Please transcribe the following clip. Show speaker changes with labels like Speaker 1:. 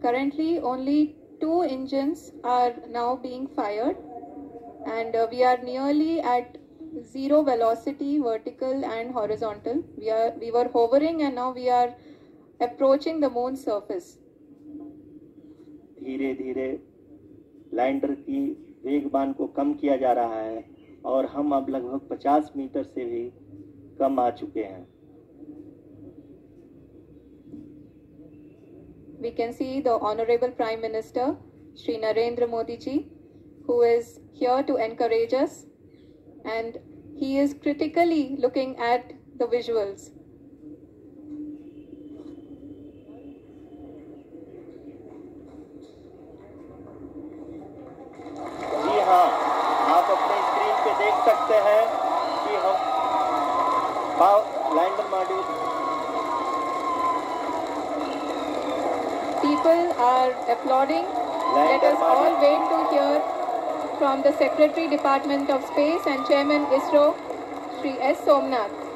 Speaker 1: Currently, only 2 engines are now being fired, and we are nearly at 0 velocity, vertical and horizontal. We were hovering, and now we are approaching the moon's surface.
Speaker 2: धीरे धीरे lander की वेगबान को कम किया जा रहा है और हम अब लगभग 50 मीटर से भी कम आ चुके हैं.
Speaker 1: We can see the Honorable Prime Minister, Shri Narendra Modi ji, who is here to encourage us, and he is critically looking at the visuals.
Speaker 2: जी हाँ, आप अपने स्क्रीन पे देख सकते हैं कि हम lander module.
Speaker 1: People are applauding. Let us all wait to hear from the Secretary Department of Space and Chairman ISRO, Shri S. Somnath.